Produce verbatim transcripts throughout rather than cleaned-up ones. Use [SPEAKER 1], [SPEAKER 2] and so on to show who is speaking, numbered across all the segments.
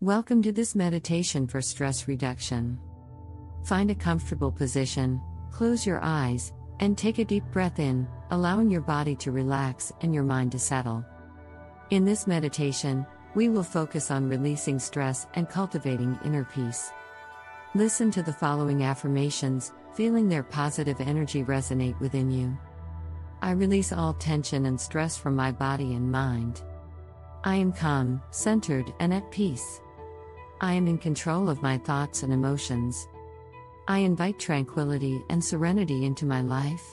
[SPEAKER 1] Welcome to this meditation for stress reduction. Find a comfortable position, close your eyes, and take a deep breath in, allowing your body to relax and your mind to settle. In this meditation, we will focus on releasing stress and cultivating inner peace. Listen to the following affirmations, feeling their positive energy resonate within you. I release all tension and stress from my body and mind. I am calm, centered, and at peace. I am in control of my thoughts and emotions. I invite tranquility and serenity into my life.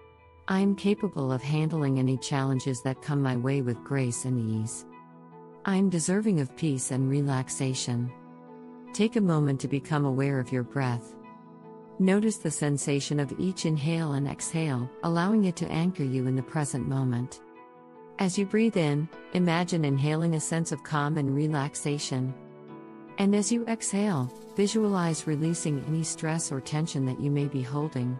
[SPEAKER 1] I am capable of handling any challenges that come my way with grace and ease. I am deserving of peace and relaxation. Take a moment to become aware of your breath. Notice the sensation of each inhale and exhale, allowing it to anchor you in the present moment. As you breathe in, imagine inhaling a sense of calm and relaxation. And as you exhale, visualize releasing any stress or tension that you may be holding.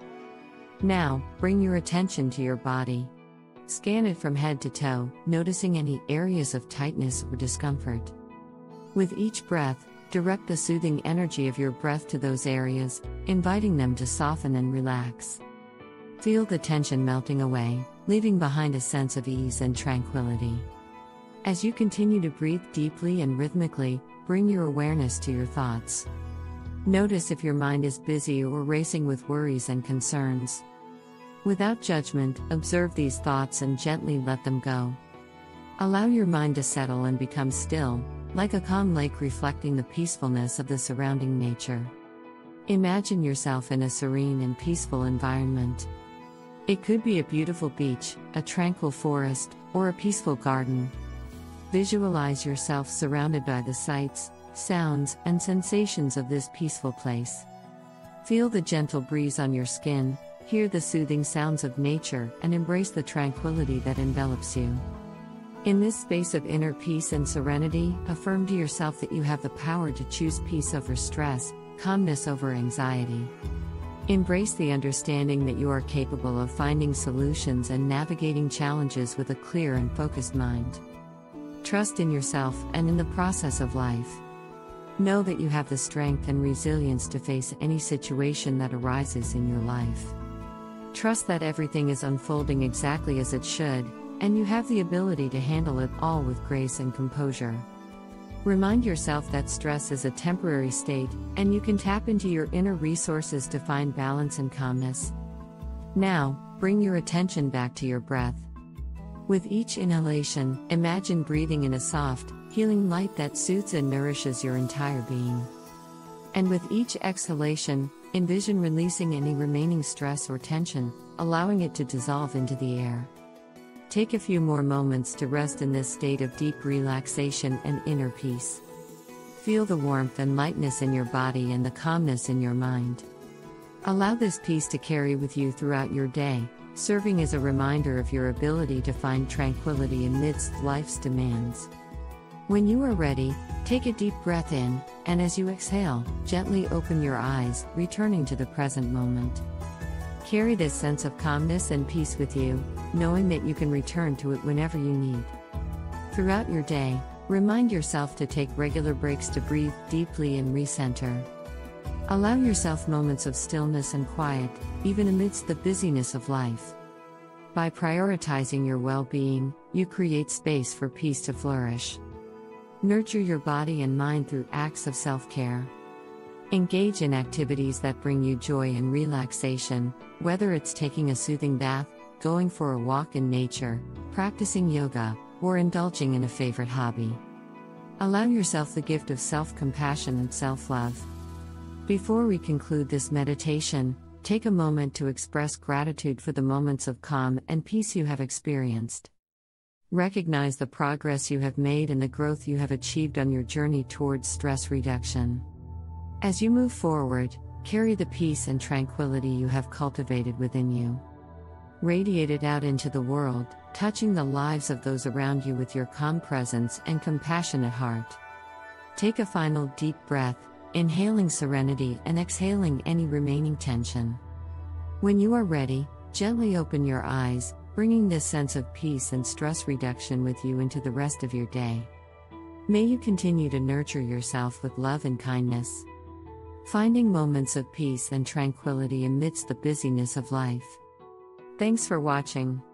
[SPEAKER 1] Now, bring your attention to your body. Scan it from head to toe, noticing any areas of tightness or discomfort. With each breath, direct the soothing energy of your breath to those areas, inviting them to soften and relax. Feel the tension melting away, leaving behind a sense of ease and tranquility. As you continue to breathe deeply and rhythmically, bring your awareness to your thoughts. Notice if your mind is busy or racing with worries and concerns. Without judgment, observe these thoughts and gently let them go. Allow your mind to settle and become still, like a calm lake reflecting the peacefulness of the surrounding nature. Imagine yourself in a serene and peaceful environment. It could be a beautiful beach, a tranquil forest, or a peaceful garden. Visualize yourself surrounded by the sights, sounds, and sensations of this peaceful place. Feel the gentle breeze on your skin, hear the soothing sounds of nature, and embrace the tranquility that envelops you. In this space of inner peace and serenity, affirm to yourself that you have the power to choose peace over stress, calmness over anxiety. Embrace the understanding that you are capable of finding solutions and navigating challenges with a clear and focused mind. Trust in yourself and in the process of life. Know that you have the strength and resilience to face any situation that arises in your life. Trust that everything is unfolding exactly as it should, and you have the ability to handle it all with grace and composure. Remind yourself that stress is a temporary state, and you can tap into your inner resources to find balance and calmness. Now, bring your attention back to your breath. With each inhalation, imagine breathing in a soft, healing light that soothes and nourishes your entire being. And with each exhalation, envision releasing any remaining stress or tension, allowing it to dissolve into the air. Take a few more moments to rest in this state of deep relaxation and inner peace. Feel the warmth and lightness in your body and the calmness in your mind. Allow this peace to carry with you throughout your day, serving as a reminder of your ability to find tranquility amidst life's demands. When you are ready, take a deep breath in, and as you exhale, gently open your eyes, returning to the present moment. Carry this sense of calmness and peace with you, knowing that you can return to it whenever you need. Throughout your day, remind yourself to take regular breaks to breathe deeply and recenter. Allow yourself moments of stillness and quiet, even amidst the busyness of life. By prioritizing your well-being, you create space for peace to flourish. Nurture your body and mind through acts of self-care. Engage in activities that bring you joy and relaxation, whether it's taking a soothing bath, going for a walk in nature, practicing yoga, or indulging in a favorite hobby. Allow yourself the gift of self-compassion and self-love. Before we conclude this meditation, take a moment to express gratitude for the moments of calm and peace you have experienced. Recognize the progress you have made and the growth you have achieved on your journey towards stress reduction. As you move forward, carry the peace and tranquility you have cultivated within you. Radiate it out into the world, touching the lives of those around you with your calm presence and compassionate heart. Take a final deep breath, inhaling serenity and exhaling any remaining tension. When you are ready, gently open your eyes, bringing this sense of peace and stress reduction with you into the rest of your day. May you continue to nurture yourself with love and kindness, finding moments of peace and tranquility amidst the busyness of life. Thanks for watching.